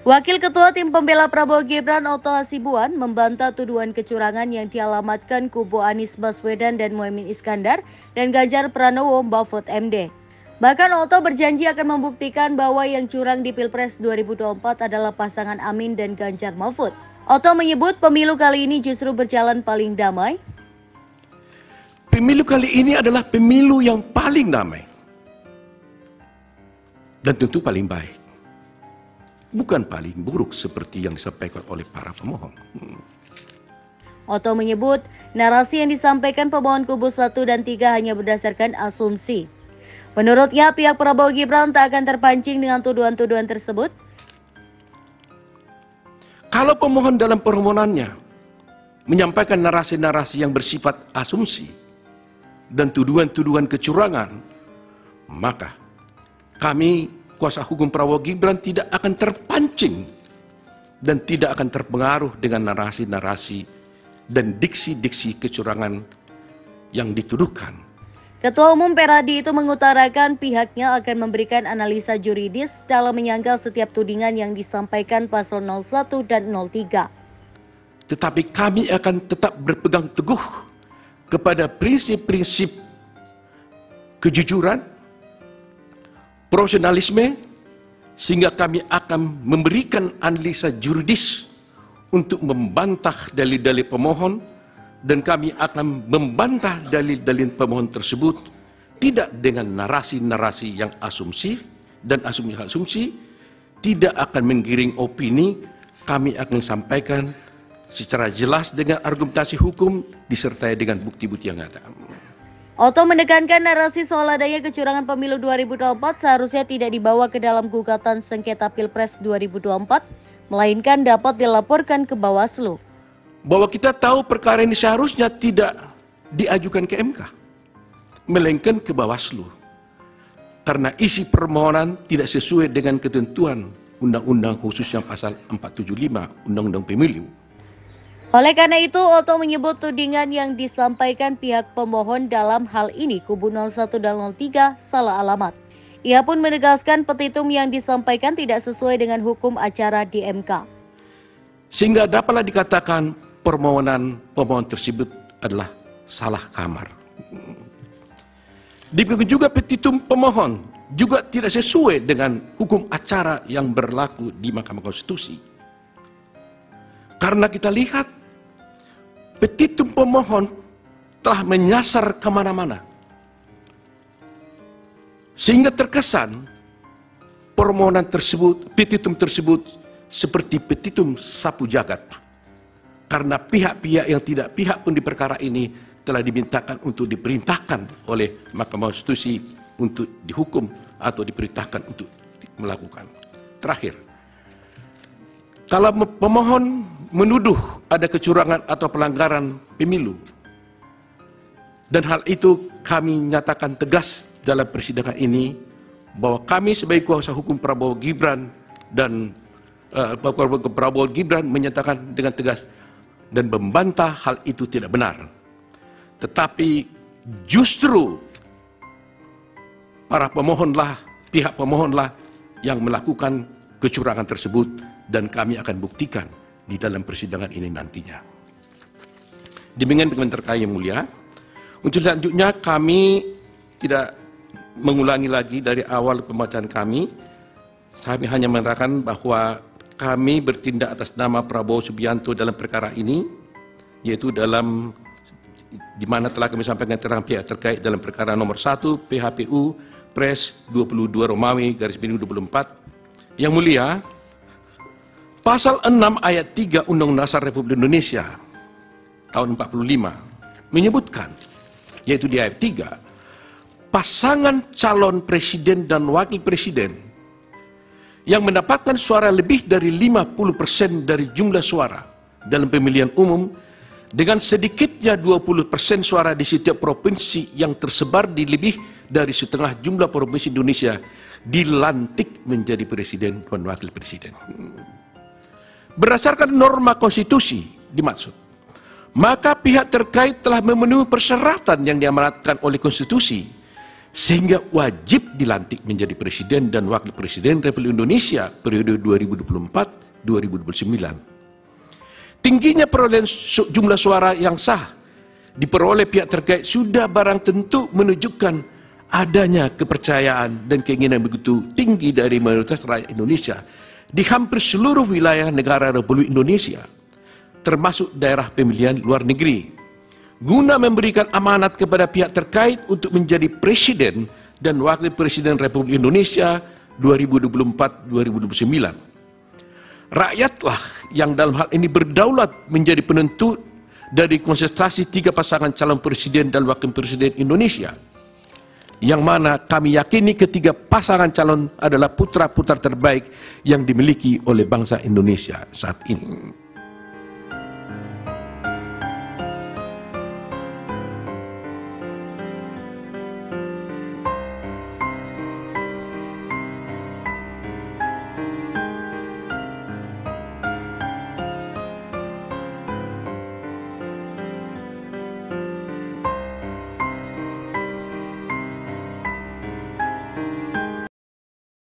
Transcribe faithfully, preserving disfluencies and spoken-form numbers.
Wakil Ketua Tim Pembela Prabowo Gibran Otto Hasibuan membantah tuduhan kecurangan yang dialamatkan kubu Anies Baswedan dan Muhaimin Iskandar dan Ganjar Pranowo Mahfud M D. Bahkan Otto berjanji akan membuktikan bahwa yang curang di Pilpres dua ribu dua puluh empat adalah pasangan Amin dan Ganjar Mahfud. Otto menyebut pemilu kali ini justru berjalan paling damai. Pemilu kali ini adalah pemilu yang paling damai dan tentu paling baik, bukan paling buruk seperti yang disampaikan oleh para pemohon. Hmm. Otto menyebut narasi yang disampaikan pemohon kubu satu dan tiga hanya berdasarkan asumsi. Menurutnya pihak Prabowo Gibran tak akan terpancing dengan tuduhan-tuduhan tersebut. Kalau pemohon dalam permohonannya menyampaikan narasi-narasi yang bersifat asumsi dan tuduhan-tuduhan kecurangan, maka kami kuasa hukum Prabowo Gibran tidak akan terpancing dan tidak akan terpengaruh dengan narasi-narasi dan diksi-diksi kecurangan yang dituduhkan. Ketua Umum Peradi itu mengutarakan pihaknya akan memberikan analisa juridis dalam menyangkal setiap tudingan yang disampaikan paslon nol satu dan nol tiga. Tetapi kami akan tetap berpegang teguh kepada prinsip-prinsip kejujuran, profesionalisme, sehingga kami akan memberikan analisa juridis untuk membantah dalil-dalil pemohon, dan kami akan membantah dalil-dalil pemohon tersebut tidak dengan narasi-narasi yang asumsi dan asumsi-asumsi, tidak akan menggiring opini. Kami akan sampaikan secara jelas dengan argumentasi hukum disertai dengan bukti-bukti yang ada. Otto menekankan narasi soal adanya kecurangan pemilu dua ribu dua puluh empat seharusnya tidak dibawa ke dalam gugatan sengketa Pilpres dua ribu dua puluh empat, melainkan dapat dilaporkan ke Bawaslu. Bahwa kita tahu perkara ini seharusnya tidak diajukan ke M K, melainkan ke Bawaslu. Karena isi permohonan tidak sesuai dengan ketentuan Undang-Undang khususnya pasal empat tujuh lima Undang-Undang Pemilu. Oleh karena itu, Otto menyebut tudingan yang disampaikan pihak pemohon dalam hal ini kubu nol satu dan nol tiga salah alamat. Ia pun menegaskan petitum yang disampaikan tidak sesuai dengan hukum acara di M K. Sehingga dapatlah dikatakan permohonan pemohon tersebut adalah salah kamar. Demikian juga petitum pemohon juga tidak sesuai dengan hukum acara yang berlaku di Mahkamah Konstitusi. Karena kita lihat petitum pemohon telah menyasar kemana-mana, sehingga terkesan permohonan tersebut, petitum tersebut seperti petitum sapu jagat. Karena pihak-pihak yang tidak pihak pun di perkara ini telah dimintakan untuk diperintahkan oleh Mahkamah Konstitusi untuk dihukum atau diperintahkan untuk melakukan. Terakhir, kalau pemohon menuduh ada kecurangan atau pelanggaran pemilu, dan hal itu kami nyatakan tegas dalam persidangan ini, bahwa kami sebagai kuasa hukum Prabowo Gibran dan uh, Prabowo Gibran menyatakan dengan tegas dan membantah hal itu tidak benar. Tetapi justru para pemohonlah, pihak pemohonlah yang melakukan kecurangan tersebut, dan kami akan buktikan di dalam persidangan ini nantinya. Demikian dengan terkait yang mulia. Untuk selanjutnya kami tidak mengulangi lagi dari awal pembacaan kami. Kami hanya mengatakan bahwa kami bertindak atas nama Prabowo Subianto dalam perkara ini, yaitu dalam di mana telah kami sampaikan keterangan pihak terkait dalam perkara nomor satu P H P U Pres dua puluh dua Romawi garis miring dua puluh empat. Yang mulia, pasal enam ayat tiga Undang-Undang Dasar Republik Indonesia tahun empat puluh lima menyebutkan, yaitu di ayat tiga, pasangan calon presiden dan wakil presiden yang mendapatkan suara lebih dari lima puluh persen dari jumlah suara dalam pemilihan umum dengan sedikitnya dua puluh persen suara di setiap provinsi yang tersebar di lebih dari setengah jumlah provinsi Indonesia dilantik menjadi presiden dan wakil presiden. Berdasarkan norma konstitusi dimaksud, maka pihak terkait telah memenuhi persyaratan yang diamanatkan oleh konstitusi sehingga wajib dilantik menjadi Presiden dan Wakil Presiden Republik Indonesia periode dua ribu dua puluh empat sampai dua ribu dua puluh sembilan. Tingginya perolehan jumlah suara yang sah diperoleh pihak terkait sudah barang tentu menunjukkan adanya kepercayaan dan keinginan begitu tinggi dari mayoritas rakyat Indonesia di hampir seluruh wilayah negara Republik Indonesia, termasuk daerah pemilihan luar negeri, guna memberikan amanat kepada pihak terkait untuk menjadi Presiden dan Wakil Presiden Republik Indonesia dua ribu dua puluh empat sampai dua ribu dua puluh sembilan. Rakyatlah yang dalam hal ini berdaulat menjadi penentu dari konsentrasi tiga pasangan calon Presiden dan Wakil Presiden Indonesia, yang mana kami yakini ketiga pasangan calon adalah putra-putra terbaik yang dimiliki oleh bangsa Indonesia saat ini.